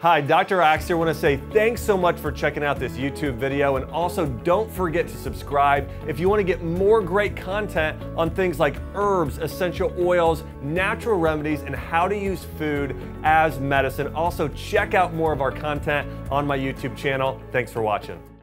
Hi, Dr. Axe here. I want to say thanks so much for checking out this YouTube video, and also don't forget to subscribe if you want to get more great content on things like herbs, essential oils, natural remedies, and how to use food as medicine. Also, check out more of our content on my YouTube channel. Thanks for watching.